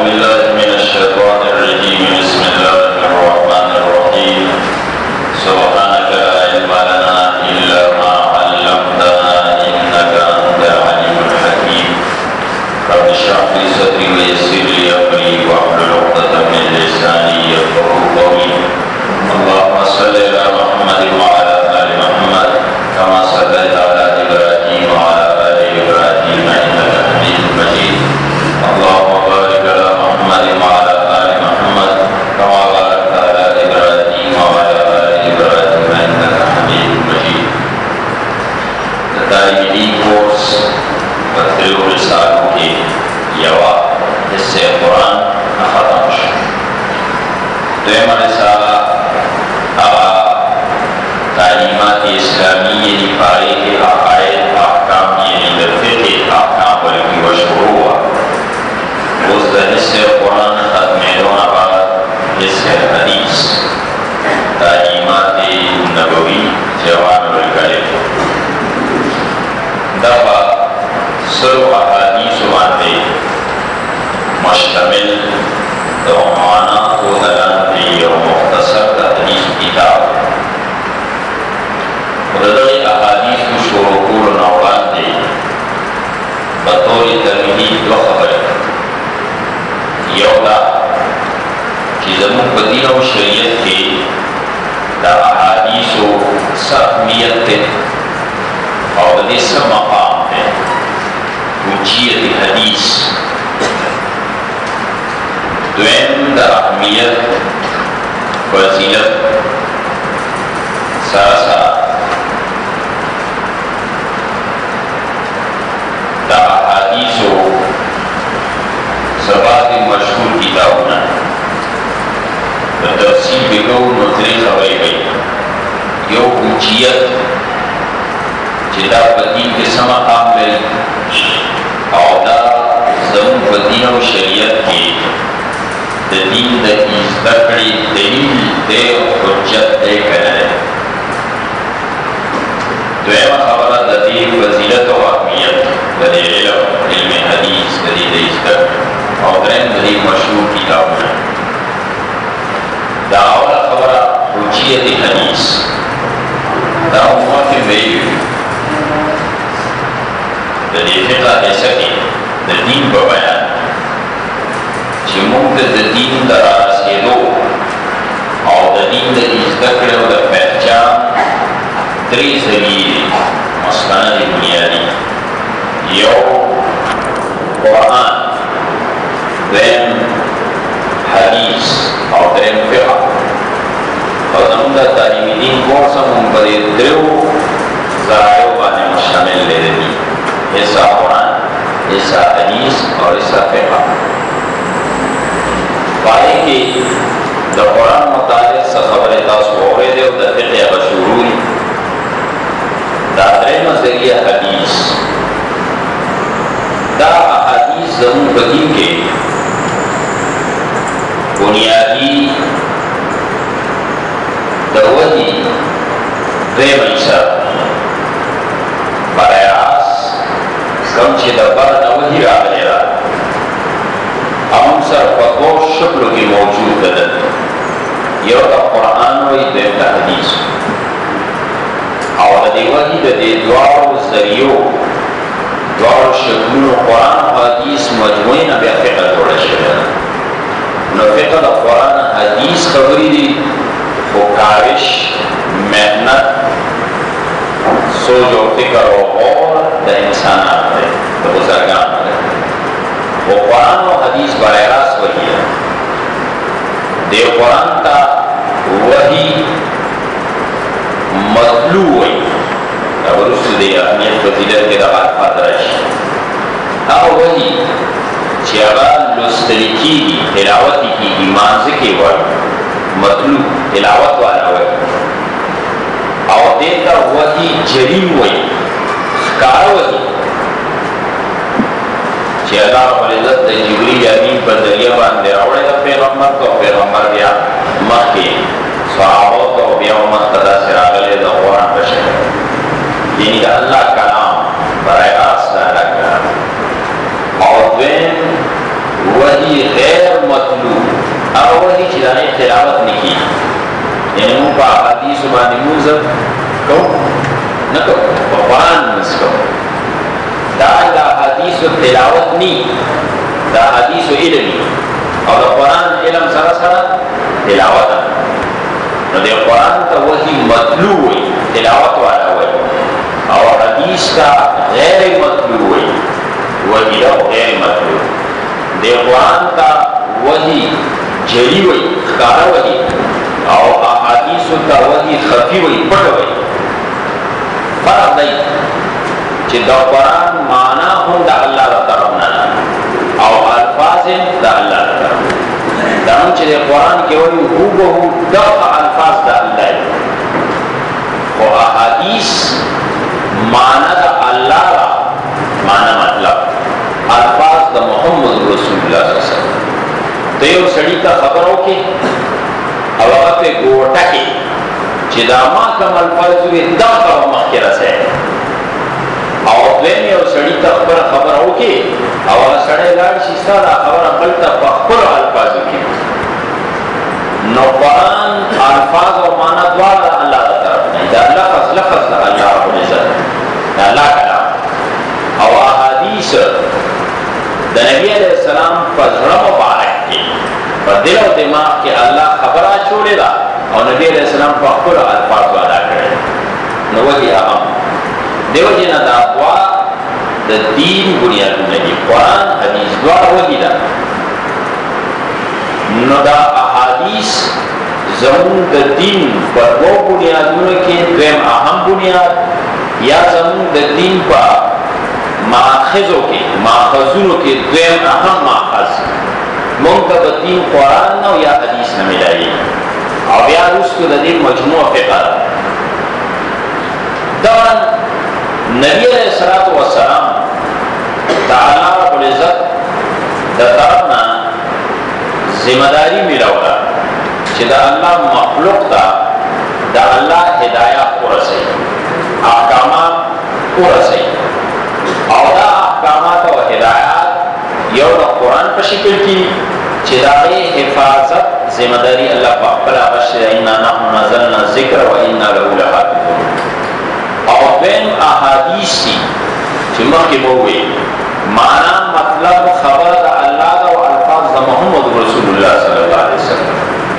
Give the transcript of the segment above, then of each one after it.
वही गैर وایي چې دا تلاوت نه کېږي، یعنې موږ په احادیثو باندې لمونځ کوو نه کوو، په قرآن لمونځ کوو. دا د احادیثو تلاوت نه، د احادیثو علم او د قرآن علم سره سره تلاوت. نو د قرآن ته وحي مطلوع وایي، تلاوت والا وایي، او حدیث ته غیر مطلوع وایي، وحي ته غیر مطلوع. د قرآن ته وحي جلی وایي، ښکاره وایي، او احادیثو ته وحي خفي وایي، پټ وایي. فرق دی چې د قرآن معنا هم د الله له طرف نه او الفاظ د الله له طرف. دا هم چې د قرآن کې وایي هوبهو دغه الفاظ د الله دي، خو احادیث معنا د الله را معنا مطلب الفاظ د محمد رسول الله صلی الله علیه وسلم. ته یو سړي ته خبر وکړې او هغه په ګوټه کې چې دا ما کوم الفاظ وي دا خبره مخکې رسوي، او دویم یو سړي ته خبره وکړي او هغه سړی لاړ شي ستا دا خبره بل ته په خپلو الفاظو کې. نو قرآن الفاظ او معنا دواړه د الله له طرف نه، دا لفظ د الله رب العزت، د الله کلام. او احادیث د نبي علیه السلام په زړه مبارک کې په دل او دماغ کې الله خبره اچولې ده او نبي علیه السلام په خپلو الفاظو ادا کړې. نو وحي اهم دیو جنا دا دعا د دین بنیادونه دي، قرآن حدیث دواړه وحي ده. نو دا احادیث زمون د دین په دوه بنیادونو کې دویم اهم بنیاد یا زمون د دین په ماخذو کې ماخذونو کې دویم اهم ماخذ مونږ ته د دین قرآن نه یا حدیث نه ملایي، او بیا وروسته د دین مجموع فقه ده. دا نبی علیہ الصلوۃ والسلام تعالی رب العزت د طرفنا ذمہ داری ملوله چې د الله مخلوق ته د الله هدایت ورسوي، احکامات ورسوي، او دا احکامات او هدایات یو د قرآن په شکل کې چې د هغې حفاظت ذمہ داری الله په خپله اخیستې ده، انا نحن نزلنا الذکر و انا له لحافظون. او دویم احادیث دي چې مخکې مو وویل معنا مطلب خبره د الله ده او الفاظ د محمد رسول الله صلی الله علیه وسلم.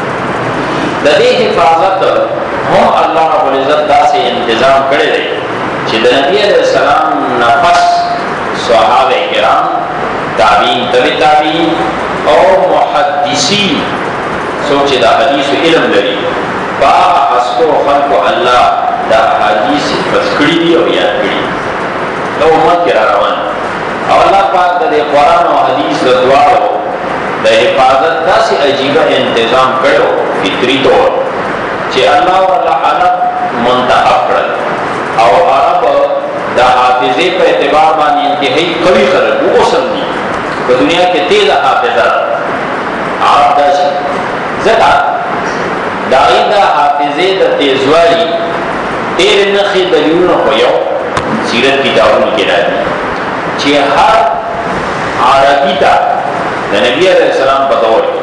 د دې حفاظت هم الله رب العزت داسې انتظام کړی دی چې د نبي علیه السلام نه پس صحابه کرام، تابعین، تبع تابعین او محدثین څوک چې د حدیثو علم لري په هغه حسبو خلکو الله دا حدیث حفظ کړي دي او یاد کړي دا امت کې را روان. او الله پاک د قرآن او حدیث د دواړو د حفاظت داسې عجیبه انتظام کړو فطري طور چې الله والله عرب منتخب کړل، او عرب د حافظې په اعتبار باندې انتهایی قوي خلک اوسم دي په دنیا کې تیزه حافظه عرب داسې ځکه د هغې د حافظې د تیزوالي ډېر نښې دلیلونه خو یو سیرت کتابونو کې راځي چې هر عربي ته د نبي علیه السلام په دور کې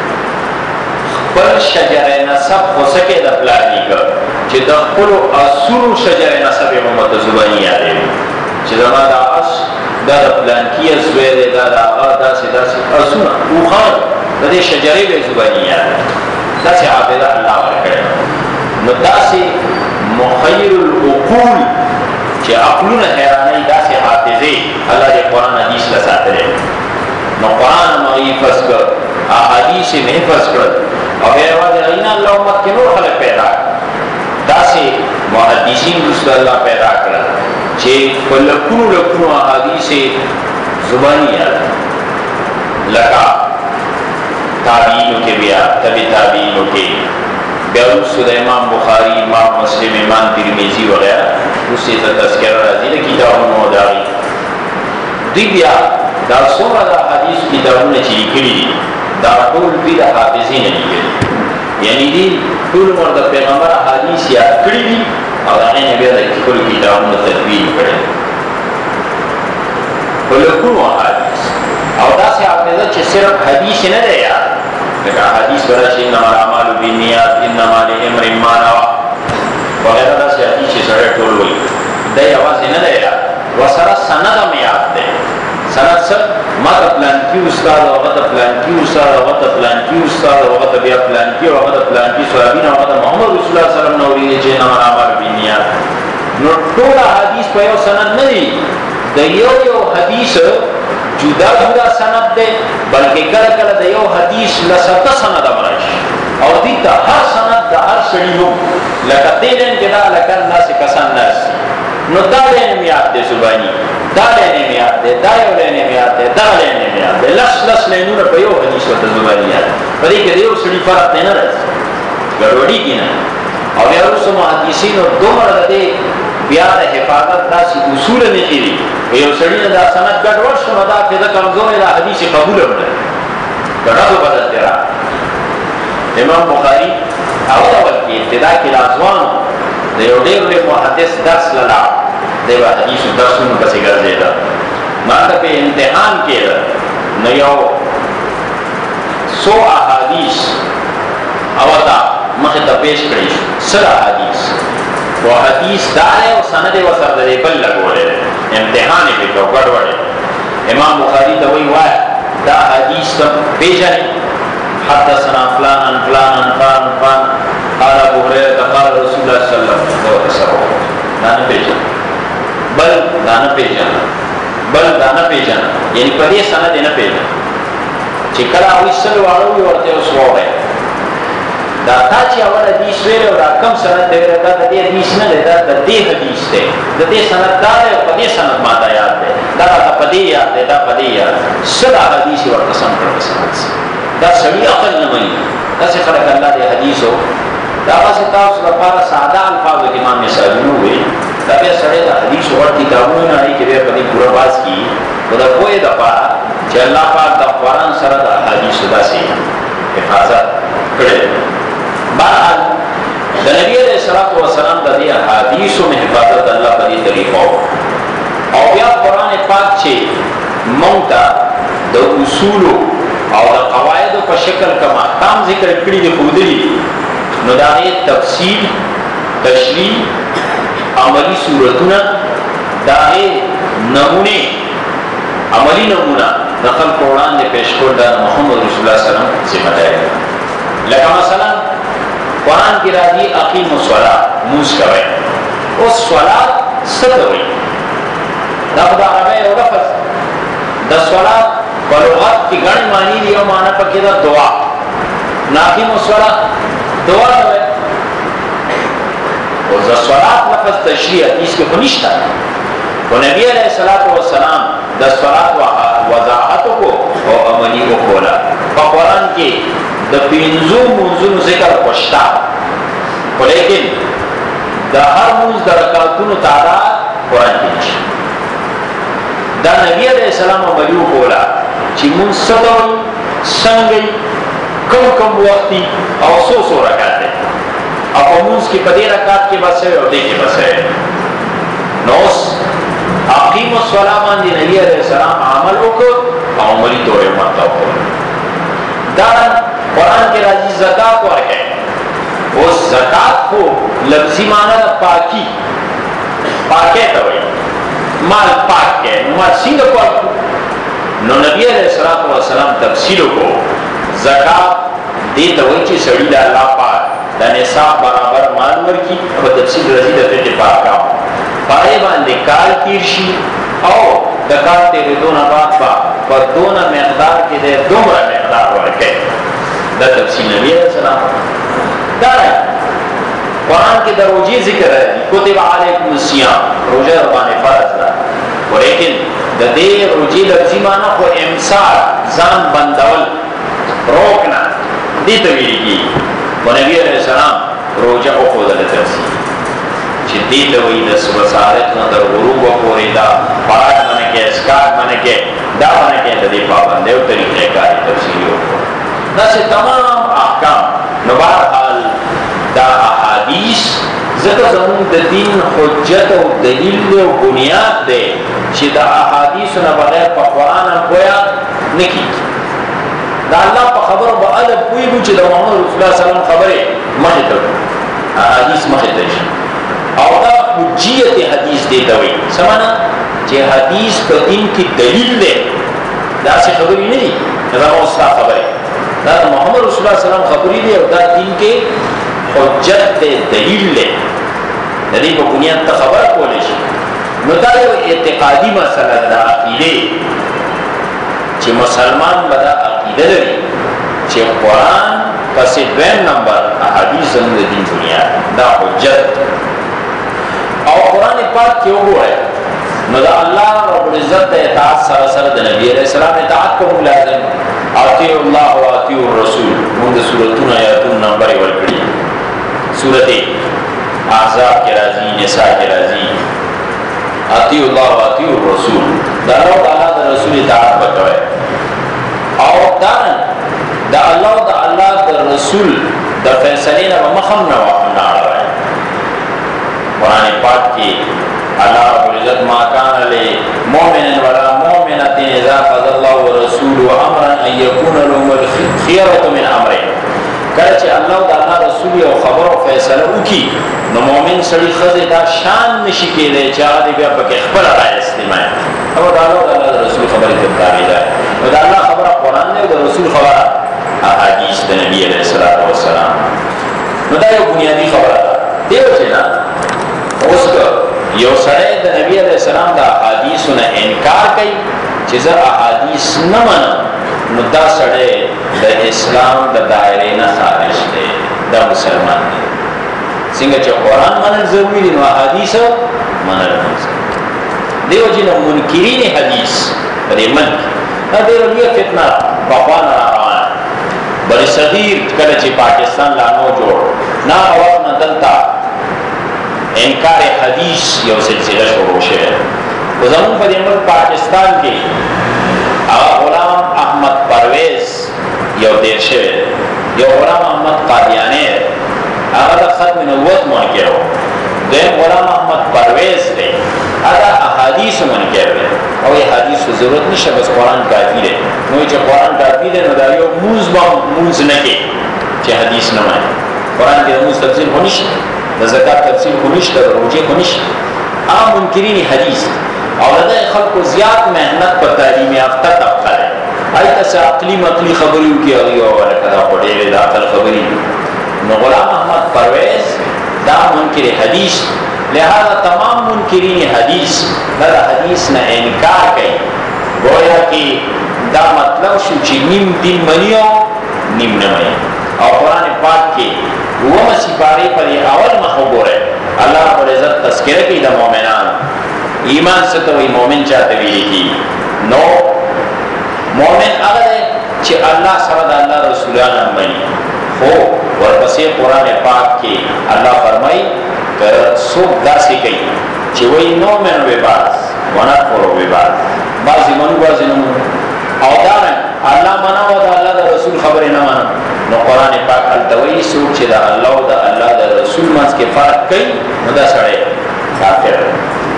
خپل شجره نسب خو څه کې د پلار نیکه چې د خپلو اسونو شجره نسب یې محمد زباني یادوي چې زما دا اس دا د پلانکي زوی دی، دا د هغه داسې اسونه اوښان د دې شجرې به یې زباني یادوي. داسې حافظه الله ورکړې. نو داسې مخیر العقول چې عقلونه حیرانوي داسې حافظې الله دې قرآن حدیث له ساتلی. نو قرآن هم هغې حفظ کړ، احادیث یې حفظ کړل، او بیا یوازې هغې نه الله امت کې نور خلک پیدا کړل. داسې محدثین وروسته الله پیدا کړل چې په لکونو احادیث یې زباني یاد لکه تابعینو کې بیا تبع تابعینو کې بیا وروسته د امام بخاري، امام مسلم، امام ترمذي وغیره وروسته ته تذکره راځي د کتابونو د هغې دوی بیا دا څومره د حدیث کتابونه چې لیکلي دي دا ټول دوی د حافظې نه لیکلي، یعنی دوی ټول عمر د پیغمبر احادیث یاد کړي دي او د هغې نه بیا د خپلو کتابونو تدوین کړی په لکونو احادیث. او داسې حافظه چې صرف حدیث نه دی یاد لکه حدیث برا چې انما الاعمال بالنیات انما لامرئ ما نوى وغیره داسې حدیث چې سړی ټول وایي دا یوازې نه دی یاد ورسره سند هم یاد دی سند څه ما ته پلانکي استاد هغه ته پلانکي استاد هغه ته پلانکي استاد هغه ته بیا پلانکي هغه ته پلانکي صحابي نه هغه ته محمد رسول الله صلی الله علیه وسلم نو ویلي چې انما الاعمال بالنیات نو ټول حدیث په یو سند نه دی د یو حدیث جدا جدا سند دی بلکې کله کله د یو حدیث لسته سند راشي او دې ته هر سند د هر سړي نو لکه دین کې دا لکه ناس کسان ناس نو دا لین میاد دی زبانی دا لین میاد دی دا یو لین میاد دی دا لین میاد دی لس لینونه په یو حدیث ته زبانی یاد په دې کې د یو سړي فرق نه راځي ګډوډي کې نه او بیا وروسته محدثینو دومره د دې بیا د حفاظت داسې اصول نه کړي یو سړي نه دا سند ګډوډ شو نو دا د کمزوري د حدیث قبول هم نه ګډوډ بدل دی امام بخاری او اول کې ابتدا کې لازوان د یو ډېر محدث درس لاله د حدیث درسونو پسې ګرځېده ما ته په امتحان کې نو یو 100 احادیث او دا مخه ته پیش کړی سره حدیث و حدیث دار او سند و سر د بل لګولې امتحان کې په ګډوډ امام بخاری ته وی وای دا حدیث ته پیژنې حدثنا فلان عن فلان عن فلان فلان قال ابو هريره قال رسول الله صلى الله عليه وسلم دانه پیژن بل دانه پیژن بل دانه پیژن یعنی په دې سند نه پیژن چې کله او سل واړو ورته وسوره دا تا چې اول حدیث ویل او دا کم سند دی دا د دې حدیث نه دی دا د دې حدیث دی د دې سند دا دی په دې سند ماته یاد دی دا په دې یاد دی دا په دې یاد سره حدیث ورته سم کړو دا سړي عقل نه وایي دا څه خلک الله دې حدیثو دا واسه تاسو لپاره ساده الفاظ کې امام نصابی نو وي دا به سړي د حدیث ورته کتابونه نه کې به په دې پورا باز کی دا کوی د پاره چې الله پاک د قرآن سره د حدیث داسې حفاظت کړي بهرحال د نبی علیہ الصلوۃ والسلام د دې حدیثو نه حفاظت الله په دې طریقو او بیا قرآن پاک چې مونږ ته د اصول او د قواعد په شکل کما احکام ذکر کړی دي خو دې نو دا یې تفصیل تشریح عملی صورتونه دا یې نمونه عملی نمونه د خلق قرآن دې پیش کول د محمد رسول الله صلی الله علیه وسلم ذمہ داری لکه مثلا قرآن کی راضی اقیم الصلاة موز کوئے اس صلاة ستوئی دا خدا عربی او لفظ دا صلاة بلغت کی گن معنی دی او معنی پکی دا دعا ناقیم الصلاة دعا دوئے اور دا صلاة لفظ تشریح حدیث کے خنشتا ہے و نبی علیہ السلام دا صلاة وضاحتو کو او عملی کو کھولا پا قرآن کی د پینزو منزونو ذکر پشتا لیکن د هر منز د رکعتونو تعداد قرآن کې نشي دا نبی علیہ السلام عملیو کولا چې منز څه څنګه کم وختي او سو رکعت دی او په منز کې په دې رکعت کې بس او دې کې بس نو اقیم الصلاة باندې نبی علیہ السلام عمل وکړ او عملی تورې ماته وکړ دا قرآن کے راضی زکاة ورکے وہ زکاة کو لفظی معنی دا پاکی پاکے توئی مال پاک کے مال سنگ پاک نو نبی علیہ السلام تفصیلوں کو زکاة دیتا ہوئی چی سڑی دا اللہ پاک دا نصاب برابر مال ورکی و تفصیل رضی دا فیٹ پاک کام پائے باندے کال تیرشی او دا کال تیرے دونا بات با پر دونا مقدار کے دے دومرا مقدار ورکے دا تفصیل نبی علیہ السلام دارا قرآن کے دروجی ذکر ہے کتب علیکم السیام روجہ ربان فرض دا لیکن دا دے روجی لفظی مانا کو امسار زان بندول روکنا دی تویلی کی و نبی علیہ السلام روجہ اخوض لتفصیل چی دی توی دا سبسارت نا در غروب و پوری دا پاک منکے اسکار منکے دا منکے دا دی پابندے و طریقے کاری تفصیلی اخوض دا سے تمام احکام نو بہرحال دا احادیث ذکر زمون دا دین حجت و دلیل و بنیاد دے چی دا احادیث نا بغیر پا قرآن ہم کویا نکی دا الله په خبرو به ادب پوهېږو چې د محمد رسول الله صلی الله علیه وسلم خبرې مخې ته حدیث مخې ته شي او دا حجیت حدیث دی ته وایي څه معنا چې حدیث په دین کې دلیل دی داسې خبرې نه دي دا زما ستا خبرې دا د محمد رسول الله صلی الله علیه وسلم خبرې دي او دا دین کې حجت دی دلیل دی د دې په بنیاد ته خبره کولی شي نو دا یو اعتقادي مسله ده عقیدې چې مسلمان به دا عقیده لري چې قرآن پسې دویم نمبر احادیث زموږ د دین بنیاد دا حجت او قرآن پاک کې وګورئ نو دا الله رب العزت د اطاعت سره سره د نبی علیہ السلام اطاعت کوم لازم اطیعوا الله و اطیعوا الرسول موږ سورتونه آیاتونه نمبر ورکړي سورته احزاب کې راځي نساء کې راځي اطیعوا الله و اطیعوا الرسول دا الله تعالی د رسول اطاعت وکړي او دا الله د رسول د فیصلې نه مخم نه واخلي قرآن پاک کې الله رب العزت ما كان لمؤمن ولا مؤمنة اذا قضى الله ورسوله امرا ان يكون لهم الخيرة من امره کله چې الله د الله رسول او خبر او فیصله وکي نو مؤمن سړي خزه دا شان نشي کېدای چې هغه بیا پکې خپل رائے استعمال او دا الله د الله رسول خبرې ته تابع ده دا الله خبره قرآن نه د رسول خبره احادیث د نبی علیہ الصلوۃ والسلام نو دا یو بنیادی خبره ده دیو چې نه اوس یو سړی د نبی علیہ السلام د احادیثو نه انکار کوي چې زه احادیث نه منم نو دا سړی د اسلام د دایرې نه خارج دی دا مسلمان دی څنګه چې قرآن منل ضروري دي نو احادیث منل دیو چې نو منکرین حدیث پرې من دا ډېره لویه فتنه پخوانه روانه بر صغیر کله چې پاکستان لا نو جوړ نه اور نه دلته انکار حدیث یو سلسله شروع شوه و زمون په دې پاکستان کې غلام احمد پرویز یو دیر شوه یو غلام احمد قادیانی هغه د ختم نبوت منکر و دویم غلام احمد پرویز دی هغه احادیث منکر دی او یې حدیث ضرورت نشه بس قرآن کافی دی نو چې قرآن کافی دی نو دا یو موز نه کې چې حدیث نه مانی قرآن کې موز تفصیل خو نشته د زکات تفصیل خو نشته د روژې خو نشته عام منکرین حدیث او د خلکو زیات مهنت په تعلیم یافته طبقه ده ایته څه عقلی مقلی خبرې وکړي او ولکه دا په ډېرې د عقل خبرې نو غلام احمد پرویز دا منکر حدیث لہذا تمام منکرین حدیث دا حدیث نه انکار کوي گویا کې دا مطلب شو چې نیم دین منیو نیم نه منی او قرآن پاک کې ومه سپارې پر اول مخ وګورئ الله رب العزت تذکره کوي د مؤمنانو ایمان څه ته وایي مؤمن چاته ویل کېږي نو مؤمن هغه دی چې الله سره د الله رسولان مني خو ورپسې قرآن پاک کې الله فرمایي که څوک داسې کوي چې وایي نؤمن ببعض ونکفر ببعض بعضې منو بعضې نه منو او دارنګ الله منه او د الله د رسول خبرې نه منه نو قرآن پاک هلته وایي څوک چې د الله او د الله د رسول منځ کې فرق کوي نو دا سړی کافر دی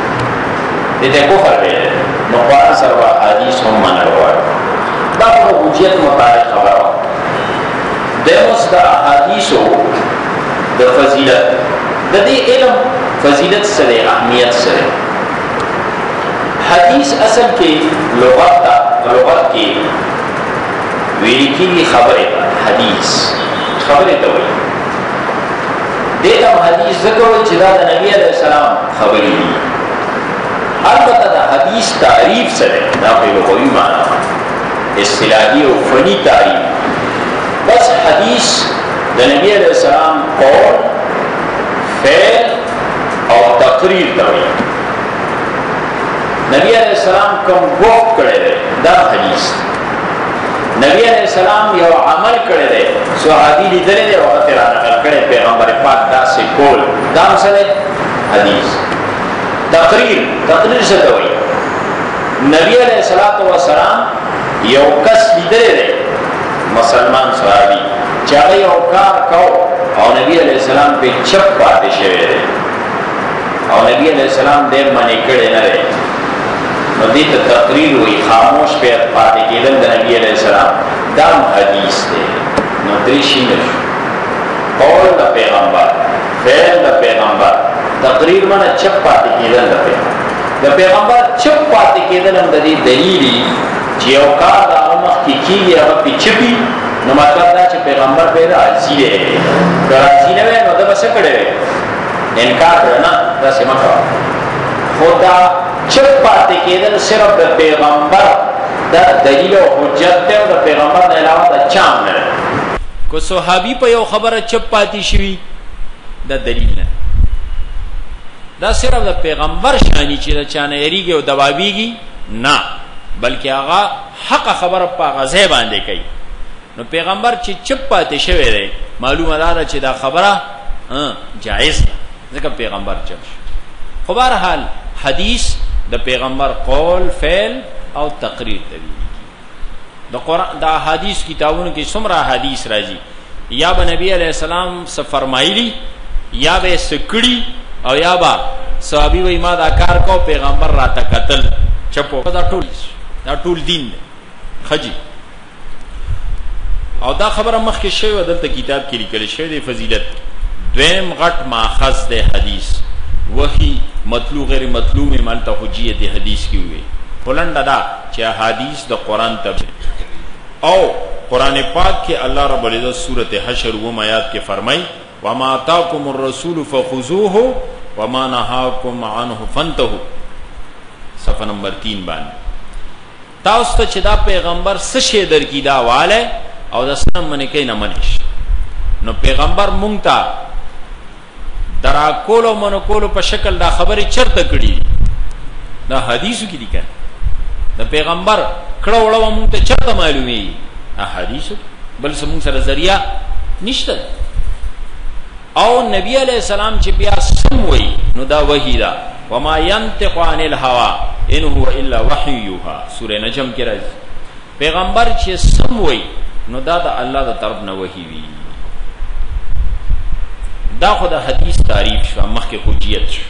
دې ته کفر دی نو قرآن سره حدیث هم منل غواړي دا په حجیت مطابق خبره دموس د احادیثو د فضیلت د دې علم فضیلت سره اهمیت سره حدیث اصل کې لغت کې ویل کېږي خبره حدیث خبره ته وایي دغه حدیث ذکر چې دا د نبی علیہ السلام خبرې دي البته د حدیث تعریف سره دا په لغوي معنی اصطلاحي او فني تعریف بس حدیث د نبی علیہ السلام قول فعل او تقریر ته وایي نبی علیہ السلام کوم وقت کړی دی دا حدیث نبی علیہ السلام یو عمل کړی دی صحابي لیدلی دی او هغه را نقل کړی پیغمبر پاک داسې کول دا مسله حدیث تقریر څه ته وایي نبی علیہ السلام یو کس لیدلی دی مسلمان صحابي چې هغه یو کار کو او نبی علیہ السلام په چپ پاتې شوی دی او نبی علیہ السلام دې منې کړی نه دی نو دې ته تقریر وي خاموش په پاتې کېدل د نبی علیہ السلام دام حدیث دے نو دریشی نشو قول دا پیغمبر فعل دا پیغمبر تقریر منا چپ پاتی کیدن دا پیغمبر چپ پاتی کیدن ہم دا دی دلیلی چی اوکار دا امخ کی کیگی اگر پی چپی نو مطلب دا چی پیغمبر پیدا عزی دے کہ عزی نوے نو دا بس کڑے وے انکار کرنا دا سمکا خدا چپ پاتی کیدن صرف دا پیغمبر دا دلیل و حجت دے و دا پیغمبر دا علاوہ دا چام نرے کو صحابی پا یو خبر چپ پاتی شوی دا دلیل نه دا صرف دا پیغمبر شانی چی دا چانه یریگی و دوابیگی نا بلکہ آغا حق خبر پا غزه بانده کئی نو پیغمبر چی چپ پاتی شوی دے معلوم دادا چی دا خبره جائز دا ذکر پیغمبر چپ شو خو بہرحال حدیث دا پیغمبر قول فعل او تقریر دلیل دا حدیث کتابوں کی سمرہ حدیث راجی یا با نبی علیہ السلام سے فرمائلی یا با سکڑی او یا با صحابی و ما دا کار کو پیغمبر را تا قتل چپو دا ټول دین دے خجی او دا خبر مخ کے شوی ودلتا کتاب کی لکل شوی دے فضیلت دویم غٹ ماخذ دے حدیث وحی مطلوع غیر مطلوع میں مالتا حجیت حدیث کی ہوئے بلند دا چاہ حدیث دا قرآن تب او قرآن پاک کے اللہ رب العزت سورت حشر وم آیات کے فرمائی وما آتاکم الرسول فخذوه وما نهاکم عنه فانتهوا صفحہ نمبر 3 بان تاسو ته چې دا پیغمبر څه شی درکې دا واله او د سم منې کې نه منش نو پیغمبر مونږ ته درا کولو منو کولو په شکل دا خبره چرته کړي دا حدیثو کې دي کنه دا پیغمبر کړه وړو مونږ ته چرته معلومي احادیث بل سمون سره ذریعہ نشته او نبی علیہ السلام چې بیا سم وی نو دا وحی دا وما ينطق عن الهوى ان هو الا وحی یوحى سورہ نجم کې راځي پیغمبر چې سم وی نو دا د الله د طرف نه وحی وی دا خو د حدیث تعریف شو مخکې حجیت شو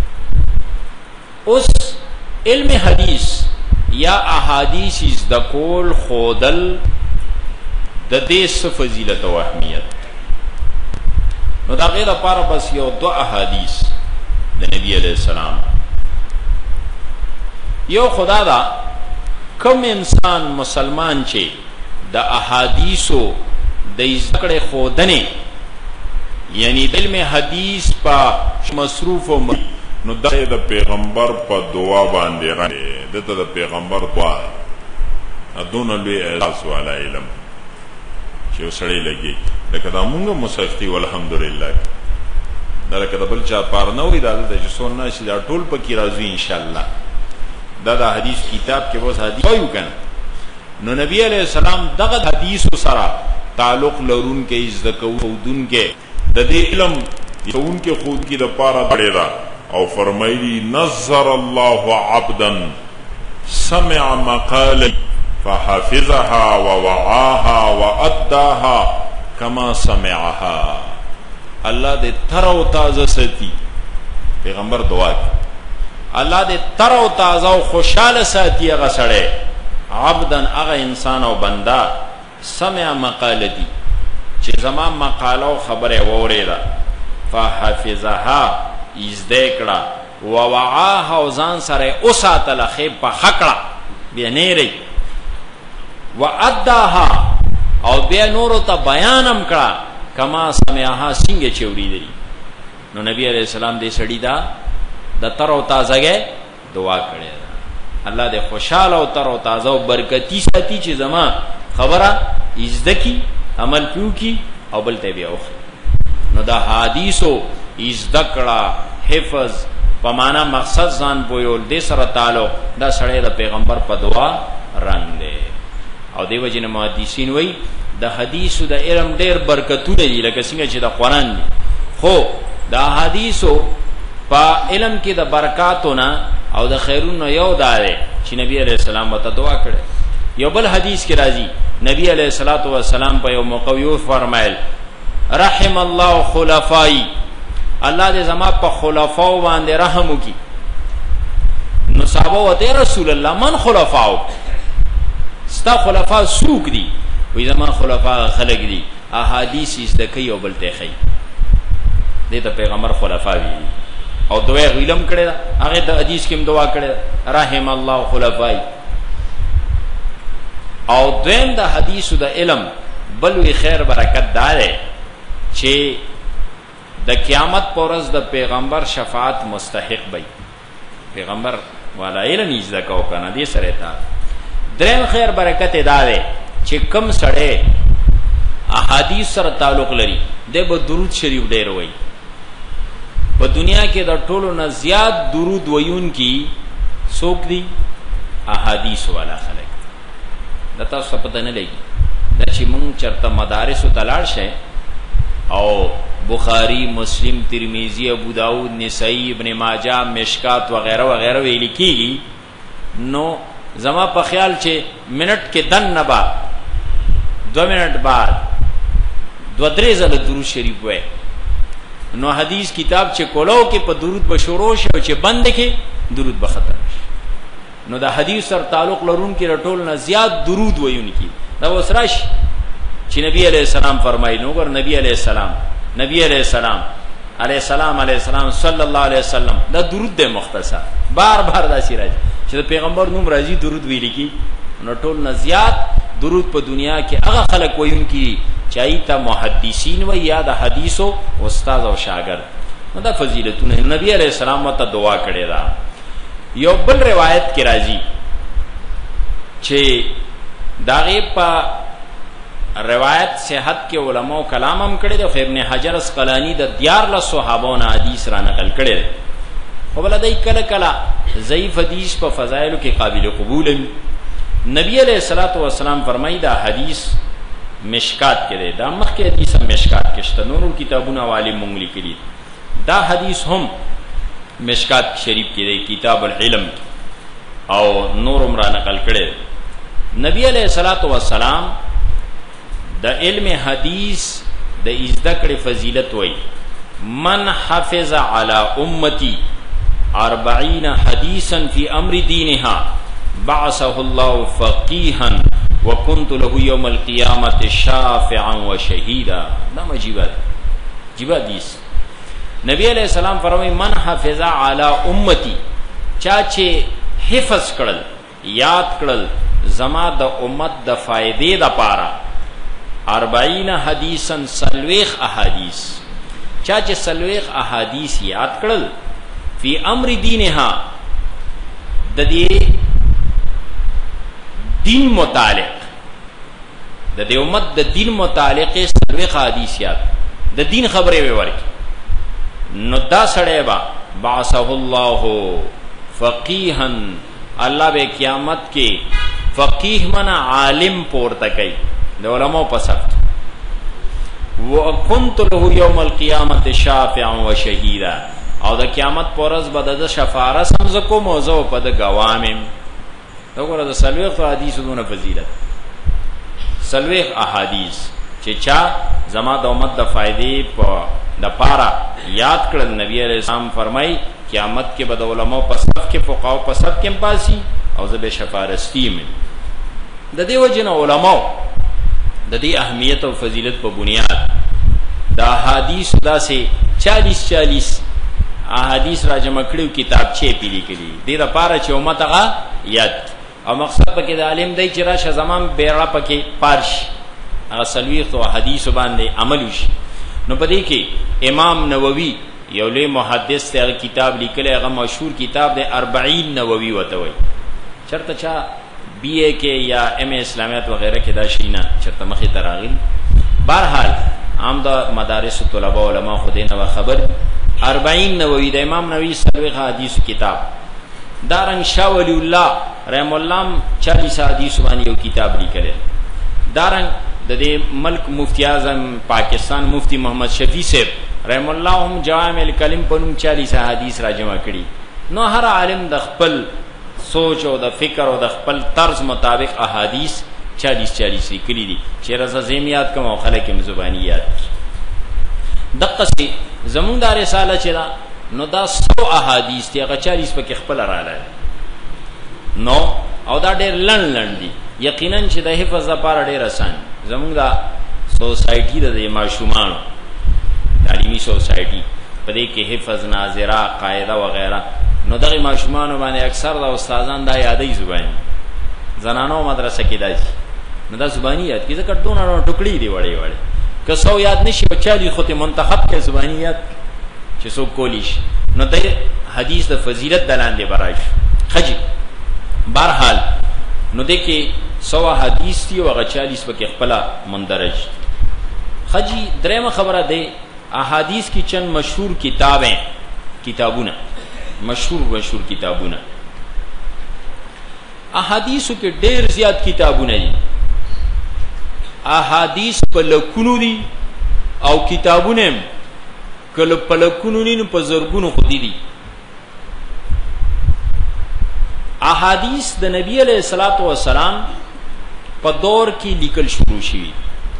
اوس علم حدیث یا احادیث از د کول خودل د دې فضیلت او اهمیت نو دا غیر لپاره بس یو دو احادیث د نبی علیہ السلام یو خدا دا کم انسان مسلمان چې د احادیثو د ذکر خودنه یعنی علم حدیث پا مصروف و نو د پیغمبر په دعا باندې غني دته د پیغمبر دعا ادون لوی احساس والا علم چې وسړی لګي لکه دا مونږه مصفتی والحمدلله دا لکه د بل چا پار نه وي دا د جسون نشي دا ټول پکې راځي ان شاء الله دا د حدیث کتاب کې وس حدیث وایو کنه نو نبی علیہ السلام دغه حدیث سره تعلق لرون کې عزت کوودون کې د دې علم یون کې خود کې د پاره اړه دا او فرمایلی نظر الله عبدا سمع مقال فحفظها ووعاها واداها كما سمعها الله دې تر او تازه ساتي پیغمبر دعا کوي الله دې تر او تازه او خوشاله ساتي هغه سره عبدن هغه انسان او بندا سمع مقالتي چې زما مقاله او خبره ووریدا فحفظها از دیکړه ووعاها او ځان سره اوساتله خې په حقړه بیا نه ری واداها او بیا نور ته بیانم کړه کما سمعها څنګه چوری دی نو نبی علیہ السلام دې سړی دا د تر او تازه دعا کړې الله دې خوشاله او تر او تازه او برکتی ساتي چې زما خبره عزتکی عمل پیو کی او بل ته بیا اوخ نو دا حدیثو ذکرہ حفظ پمانا مقصد ځان پویول دې سره تعلق دا سړی د پیغمبر په دعا رنگ دی او دیو جن محدثین وای د حدیثو د علم ډیر برکتونه دي لکه څنګه چې د قران دي خو دا حدیثو په علم کې د برکاتونه او د خیرونو یو داره چې نبی علیہ السلام وته دعا کړي یو بل حدیث کې راځي نبی علیہ الصلوۃ والسلام په یو موقع یو فرمایل رحم الله خلفای الله دې زما په خلفاو باندې رحم وکي نو صحابه وته رسول الله من خلفاو ستا خلفا سوق دي وی زما خلفا خلق دي احادیث زده کوي او بل ته خي دې ته پیغمبر خلفا وی او دوی علم کړي هغه د حدیث کې دعا کړي رحم الله خلفای او دویم د حدیث د علم بل وی خیر برکت دار چې د قیامت پرز د پیغمبر شفاعت مستحق وي پیغمبر والا علم یې زده کو کنه دې سره تا دریم خیر برکت دار چې کم سړی احادیث سره تعلق لري د به درود شریف ډیر وای په دنیا کې د ټولو نه زیات درود ویون کی څوک دي احادیث والا خلک دا تاسو پته نه لګي دا چې مونږ چرته مدارس او تلاړ شي او بخاری مسلم ترمذی ابو داود نسائی ابن ماجه مشکات وغیرہ وغیرہ ویل کیږي نو زما په خیال چې منټ کې دن نه بعد 2 منټ بعد 2-3 ځله درود شریف وای نو حدیث کتاب چې کولو کې په درود بشورو شو چې بند کې درود به ختم شي نو دا حدیث سره تعلق لرون کې رټول نه زیات درود وایون کی دا وسراش چې نبی علیہ السلام فرمایي نو ګور نبی علیہ السلام صلی الله علیه وسلم دا درود دی مختصر بار بار دا سی راځي چې پیغمبر نوم راځي درود ویل کی نو ټول نه زیات درود په دنیا کې هغه خلک وایون کی چایتا محدثین و یا د حدیثو استاد او شاګرد نو دا فضیلتونه نبی علیہ السلام ته دعا کړی دا یو بل روایت کې راځي چې داغه په روایت صحت کې علماء کلام هم کړی دی ابن حجر اسقلانی د 14 صحابون حدیث را نقل کړی دی خو بل دای کله کله ضعیف حدیث په فضایل کې قابل قبول نبی علیہ الصلوۃ والسلام فرمایي دا حدیث مشکات کې دی دا مخکې حدیث مشکات کې شته نورو کتابونه والی مونږ لیکلي دا حدیث هم مشکات شریف کې دی کتاب العلم او نور عمر نقل کړي نبی علیہ الصلوۃ والسلام د علم حدیث د ذکر فضیلت وای من حفظ علی امتی 40 حدیثا فی امر دینها بعثه الله فقیها وکنت له یوم القیامت شافعا و شهیدا دا عجیب حدیث نبی علیہ السلام فرمایي من حفظ علی امتی چا چې حفظ کړل یاد کړل زما د امت د فائدې د پاره 40 حدیثا سلویخ احادیث چا چې سلویخ احادیث یاد کړل فی امر دینها د دې دین متعلق د دې امت د دین متعلق سلویخ حدیث یاد د دین خبرې وی ورکی نو دا سړی با بعثه الله فقیها الله به قیامت کې فقیه منا عالم پورته کوي د علماء په صف وکنت له یوم القیامت شافعا و شهیدا او د قیامت پرز به د شفاعت هم زکو موضوع په د گوامم وګوره د سلوخ حدیث دونه فضیلت سلوخ احادیث چې چا زما د امت د فائدې په د پارا یاد کړل نبی علیہ السلام فرمای قیامت کې به د علماء په صف کې فقها په صف کې پاسي او زبه شفاعت د دې وجه نه علماء د دې اهمیت او فضیلت په بنیاد دا حدیث داسې 40 احادیث را جمع کړو کتاب چې پیلي کړي د لپاره چې امت هغه یاد او مقصد پکې د عالم دی چې راشه زمان بیره پکې پارش هغه سلويخ او حدیث باندې عمل وشي نو پدې کې امام نووي یو لوی محدث ته کتاب لیکلی هغه مشهور کتاب دی 40 نووي وته وي چرته چا بی اے کې یا ایم اے اسلامیات وغیرہ کې دا شینا چرته مخې تراغیل بهرحال عام د مدارس طلبه علما خودینه و خبر 40 نووي د امام نووي سلويخ حدیث کتاب دارنګ شاه ولی الله رحم الله 40 حدیث باندې یو کتاب لیکلی دارنګ د دې ملک مفتی اعظم پاکستان مفتی محمد شفیع صاحب رحم الله هم جوامع الکلم په نوم 40 حدیث را جمع کړي نو هر عالم د خپل سوچ او د فکر او د خپل طرز مطابق احادیث 40 لیکلي دي چې رضا زمیات کوم خلک هم زبانیات دغه سي زمون د رساله چې دا نو دا 100 احادیث ته 40 پکې خپل رااله نو او دا ډېر لړ دي یقینا چې د حفظ لپاره ډېر آسان زمونږ دا سوسایټي د ماشومانو تعلیمي سوسایټي په دې کې حفظ ناظره قاعده وغیره نو دغه ماشومانو باندې اکثر د استادان دا یادې زبانی زنانو مدرسه کې داسي نو دا زبانی یاد کی ځکه ټونه ټوکړي دی وړي وړي که سو یاد نشي بچا دي خو ته منتخب کې زبانی یاد چې سو کولیش نو د حدیث د فضیلت دلاندې برایش خجی بهرحال نو د کې سو حدیث دی او 40 پکې خپل مندرج خجی درېمه خبره ده احادیث کی چند مشهور کتابونه مشهور کتابونه احادیثو کې ډېر زیات کتابونه دي احادیث په لکونو دي او کتابونه کله په لکونو نه په زرګونو خو دي احادیث د نبی علیہ الصلوۃ والسلام په دور کې لیکل شروع شوي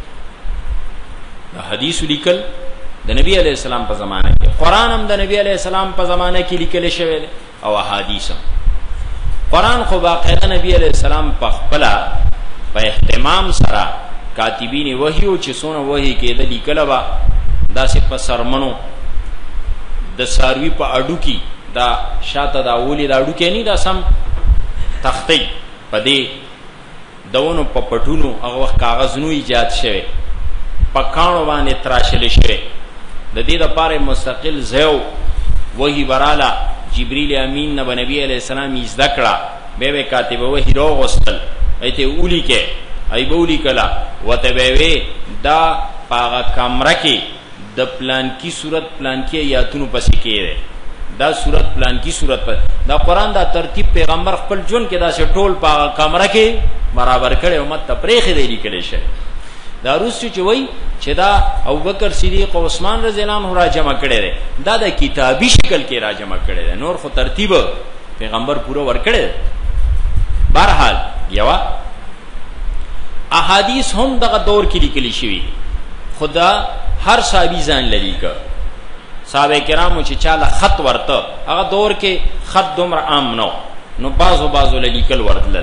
د حدیث لیکل د نبی علیہ السلام په زمانه کې قران هم د نبی علیہ السلام په زمانه کې لیکل شوی او احادیث قران خو باقاعده نبی علیہ السلام په خپل په اهتمام سره کاتبین وحی او چې سونه وحی کې د لیکل با داسې په سرمنو د ساروی په اډو کې دا شاته دا اولی دا اډو کې نه دا سم تختی په دې دونو په پټونو هغه وخت کاغذ نو ایجاد شوه پکانو باندې تراشل شوه د دې لپاره مستقل زیو وحی براله جبرئیل امین نبی نبی علیہ السلام یې ذکر به کاتب وحی روغستل ایته اولی کې ای بولی کلا وته به دا پاغه کمره کې د پلان کی صورت پلان کی آیاتونو پسې کېره دا صورت پلان کی صورت پر دا قران دا ترتیب پیغمبر خپل جون کې دا ټول پاغه کمره کې برابر کړي امت ته پرېخې دی لیکل شي دا روسي چې وای چې دا ابوبکر صدیق او عثمان رضی الله عنه را جمع کړي دا د کتابي شکل کې را جمع کړي نور خو ترتیب پیغمبر پورا ور کړي بهرحال یوا احادیث هم دغه دور کې لیکل شوی خدا هر صحابي ځان للیکا صحابه کرامو چې چاله خط ورته هغه دور کې خط دومره عام نو بازو لیکل ورتل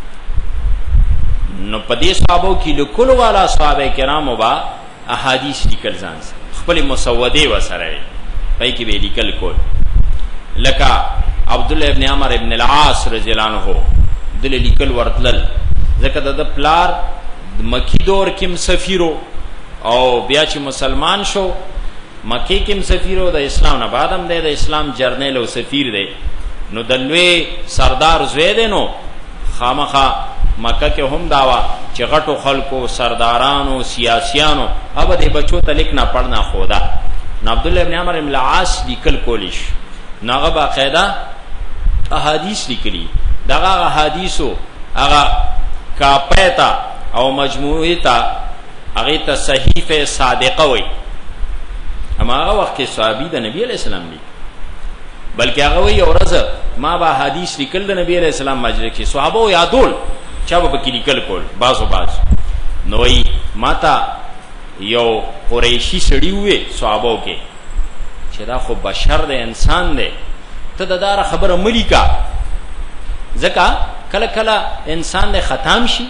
نو پدې صحابو کې لیکلو والا صحابه کرامو با احادیث لیکل ځان خپل مسوده وسره پای کې به لیکل کول لکه عبد الله ابن عمر ابن العاص رضی الله عنه دل لیکل ورتل ځکه د پلار مکی دور کې سفیرو او بیا چې مسلمان شو مکی کې سفیرو د اسلام نه بعد هم د اسلام جرنیل او سفیر دی نو د لوی سردار زوی دی نو خامخا مکه کې هم داوا چې غټو خلکو سردارانو سیاسيانو هغه د بچو ته لیکنا پڑھنا خودا نو عبد الله ابن عمر ابن العاص لیکل کولیش ناغه باقاعده احادیث لیکلی دغه احادیثو هغه کاپیتا او مجموعی تا هغه ته صحیفه صادقه وای اما هغه وخت کې صحابي د نبی علیہ السلام لیک بلکې هغه وی اورزه ما با حدیث لیکل د نبی علیہ السلام مجلس کې صحابه یادول چا به کې لیکل کول باز نوې ماتا یو قریشی سړی وې صحابه کې چې دا خو بشر دی انسان دی ته دار خبره ملیکا ځکه کله کله انسان د ختم شي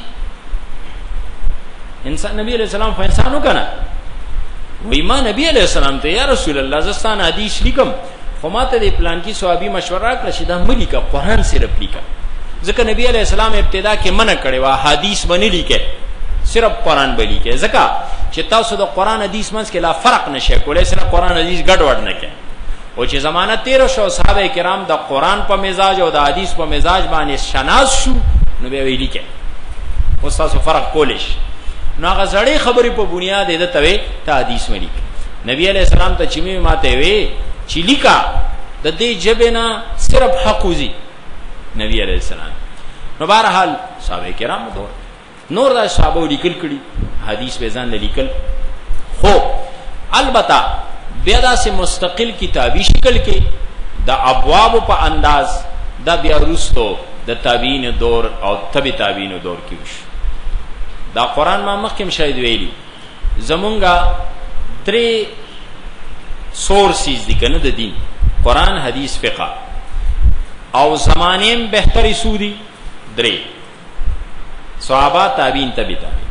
انسان نبی علیہ السلام په انسانو کنه وای ما نبی علیہ السلام ته یا رسول الله زستان حدیث لیکم خو ماته د پلان کی صحابي مشوره کړ چې دا ملیکا قران صرف لیکا ځکه نبی علیہ السلام ابتدا کې منع کړي وا حدیث باندې لیکه صرف قران باندې لیکه ځکه چې تاسو د قران حدیث منځ کې لا فرق نشئ کولای صرف قران حدیث ګډوډ نه کې او چې زمانہ 13 شو صحابه کرام د قران په مزاج او د حدیث په مزاج باندې شناس شو نو به ویل کې او تاسو فرق کولیش نو هغه ځړې خبرې په بنیاد د توي ته حدیث ملي نبی علیہ السلام ته چې می ماته وی چې لیکا د دې جبنا صرف حقوزی نبی علیہ السلام نو بهرحال صحابه کرام دور نور دا صحابه لیکل کړي حدیث به ځان لیکل خو البته بیا دا سه مستقل کتابی شکل کې د ابواب په انداز دا بیا وروستو د تابعین دور او تبع تابعین دور کې وش دا قران ما مخکم شاید ویلی زمونږه 3 سورسز دي کنه د دین قران حدیث فقہ او زمانیم بهتری سودی 3 صحابه تابعین تبع تابعین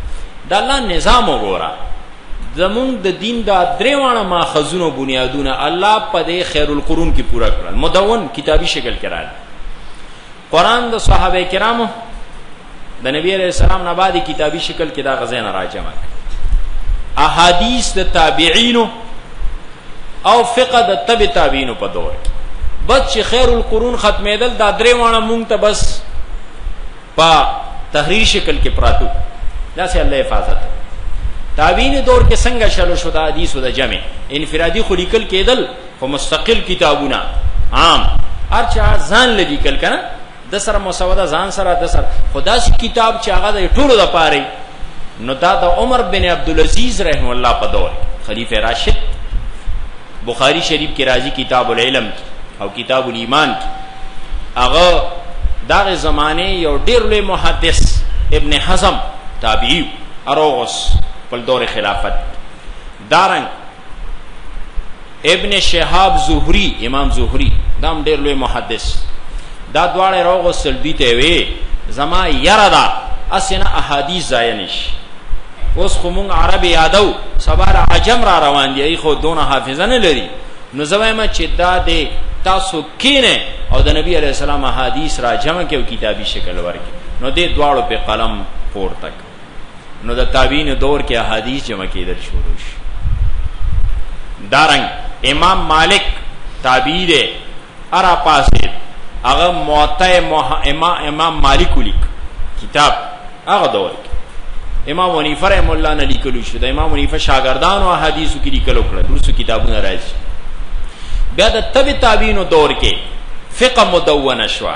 دا الله نظام وګوره زمونږ د دین دا دریوانه ماخذونه بنیادونه الله په دې خیر القرون کې پورا کړل مدون کتابي شکل کې راغلی قرآن د صحابه کرامو د نبی علیہ السلام نه بعد کتابي شکل کې دا غزين راجمه احادیث د تابعین او فقه د تبع تابعین په دور بس چې خیر القرون ختمېدل دا دریوانه مونږ ته بس په تحریر شکل کې پراتو دا سه الله حفاظت تابعین دور کې څنګه شلو شو د حدیثو د جمع انفرادي خو لیکل کېدل خو مستقل کتابونه عام ارچا ځان لیکل کنه د سره مسوده ځان سره د سره خدا شي کتاب چې هغه د ټولو د پاره نو دا د عمر بن عبدالعزیز رحم الله په دور خلیفہ راشد بخاری شریف کې راځي کتاب العلم او کتاب الایمان هغه دغه زمانه یو ډیر لوی محدث ابن حزم تابعی اروغس په دور خلافت دارنګ ابن شهاب زهری امام زهری دام ډیر لوی محدث دا دواړه روغس سلبی ته وی زما یرا دا اسنه احادیث زاینش اوس خو مونږ عربي یادو سبار عجم را روان دي خو دونه حافظه نه لري نو زوایم چې دا د تاسو کینه او د نبی علیہ السلام احادیث را جمع کې کتابي شکل ورکړي نو دې دواړو په قلم پور تک نو د تابعین دور کې احادیث جمع کېدل شروع شي دارنګ امام مالک تابعی دے ارا پاسه هغه موطئ امام مالک لیک کتاب هغه دور کې امام حنیفه رحم الله نه لیکلو شو د امام حنیفه شاګردانو احادیثو کې لیکلو کړل روسو کتابونه راځي بیا د تبع تابعین دور کې فقه مدونه شو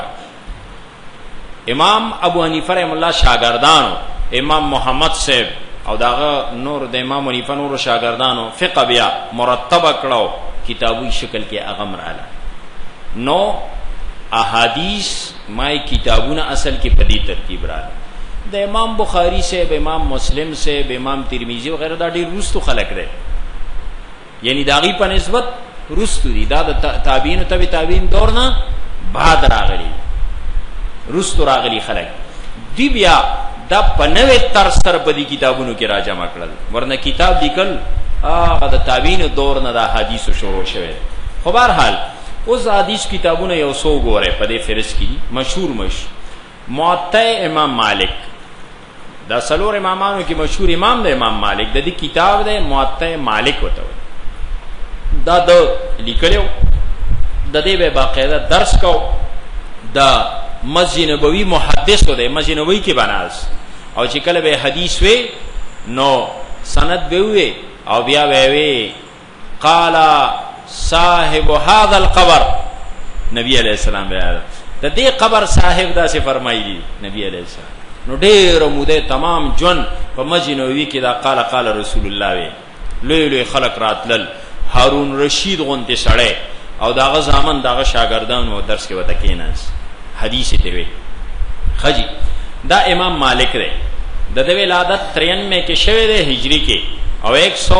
امام ابو حنیفه رحم الله شاګردانو امام محمد صاحب او داغه نور د امام حنیفه نور شاګردانو فقه بیا مرتب کړو کتابوي شکل کې اغم رااله نو احادیث مای کتابونه اصل کې په دې ترتیب رااله د امام بخاری سے امام مسلم سے امام ترمذی وغیرہ دا ډیر رستو خلق دي یعنی داغي په نسبت رستو دي دا د تابعین تبع تابعین دور نه بعد راغلي رستو راغلي خلق دی بیا دا پنوے تر سر بدی کتابونو کې راجمع کړل ورنه کتاب لیکل هغه د تابعین دور نه د حدیثو شروع شوه خو بهر حال اوس حدیث کتابونه یو سو ګوره په دې فهرست کې مشهور موطئ امام مالک دا سلور امامانو کې مشهور امام د امام مالک د دې کتاب د موطئ مالک وته دا د لیکلو د دې به باقاعده درس کو د مسجد نبوی محدث و د مسجد نبوی کې بناس او چې کله به حدیث وی نو سند به وی او بیا وی قال صاحب هذا القبر نبی علیہ السلام بیا د دې قبر صاحب دا څه فرمایلی نبی علیہ السلام نو ډېر موده تمام جون په مسجد نبوی کې دا قال رسول الله وی لوی لوی خلق راتلل هارون رشید غونته سړی او داغه زامن داغه شاګردانو درس کې وته کیناس حدیث ته وی خجی دا امام مالک دی د دې ولادت 93 کې شوه د هجری کې او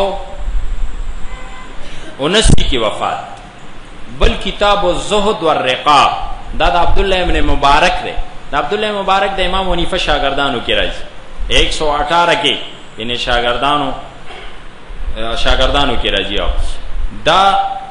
179 کې وفات بل کتاب الزهد والرقاق دا د عبد الله ابن مبارک دی د عبد الله مبارک د امام حنیفه شاګردانو کې راځي 118 کې یعنی شاګردانو کې راځي دا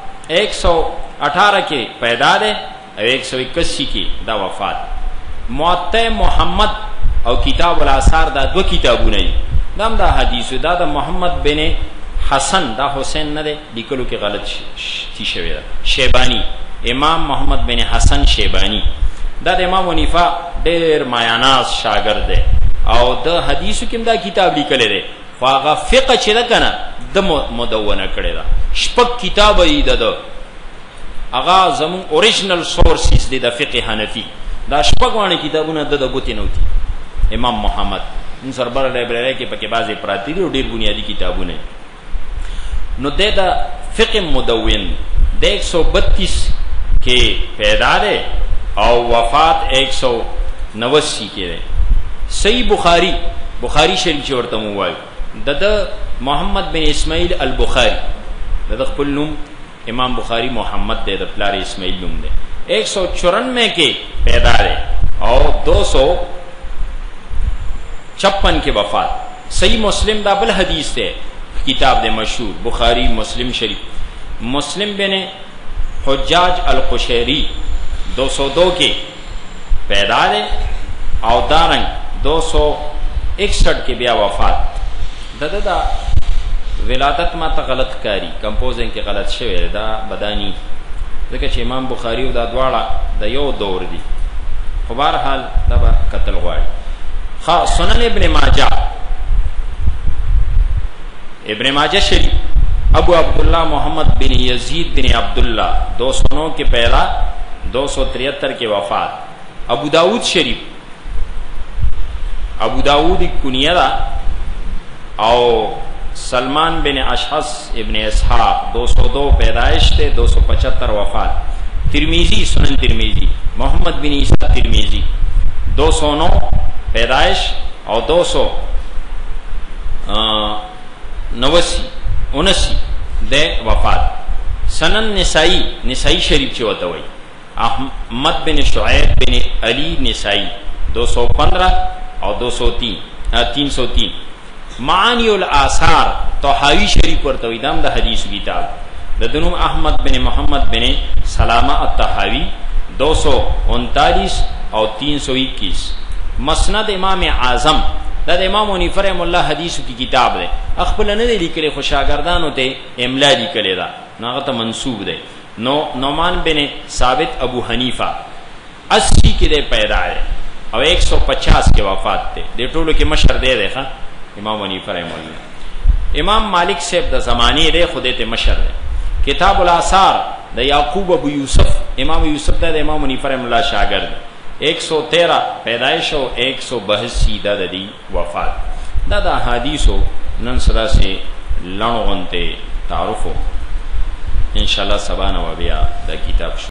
118 کې پیدا ده او 181 کې دا وفات موطئ محمد او کتاب الاثار دا دو کتابونه دي دام دا حدیث دا د محمد بن حسن دا حسین نه دی لیکلو کې غلط شي شوی دا شیبانی امام محمد بن حسن شیبانی دا د امام حنیفه ډېر مایاناز شاګرد دی او د حدیثو کې دا کتاب لیکل دی خو هغه فقه چې ده کنه د مدونه کړی دا شپږ کتاب یې ده هغه زمون اوریجنل سورسز دي د فقه حنفي دا شپږ وانه کتابونه د ګوتی نوتی امام محمد ان سربر لایبرری کې پکې بعضی پراتی دي ډېر بنیادی کتابونه نو د فقه مدون د 132 کې پیدا ده او وفات 189 کې ده صحیح بخاری شریف چې ورته مو وایو د محمد بن اسماعیل البخاری د خپل نوم امام بخاری محمد دے د پلار اسماعیل نوم دے 194 کې پیدا ده او 256 کې وفات صحیح مسلم دا بل حدیث تے کتاب دے مشہور بخاری مسلم شریف مسلم بن حجاج القشیری 202 کے پیدا دے او دارنگ 261 کے بیا وفات دا ولادت ما تا غلط کاری کمپوزنگ کے غلط شوی دا بدانی ذکر چې امام بخاری او دا دواړه د یو دور دي خو بهرحال دا به قتل غواړي سنن ابن ماجہ شریف ابو عبداللہ محمد بن یزید بن عبداللہ 209 کے پیدا 273 کے وفات ابو داود شریف ابو داود کنیہ دا او سلمان بن اشحس ابن اسحاق 202 پیدائش تے 275 وفات ترمیزی سنن ترمیزی محمد بن عیسیٰ ترمیزی 209 پیدائش اور 279 دے وفات سنن نسائی شریف چی ہوتا ہوئی احمد بن شعیب بن علی نسائی 215 اور 303 معانی الآثار طحاوی شریف ورتوی دام دا حدیث کتاب دنو احمد بن محمد بن سلامہ الطحاوی 239 اور 321 مسند امام اعظم دا امام حنیفہ رحمہ اللہ حدیث کی کتاب دے اخبر نے لکھلے خوشاگردانو تے املا لکھلے دا ناغت منصوب دے نعمان بن ثابت ابو حنیفہ 80 کے دے پیدا ہے اور 150 کے وفات تے دے ٹولو کے مشر دے دے خواہ امام حنیفہ رحمہ اللہ امام مالک صاحب دا زمانی دے خودے تے مشر دے کتاب الآثار دا یعقوب ابو یوسف امام یوسف دا امام حنیفہ رحمہ اللہ شاگرد 113 پیدائش و 182 دا دی وفات دا حدیثو نن صدا سے لنغن تے تعارف ہو انشاءاللہ سبانہ و بیا دا کتاب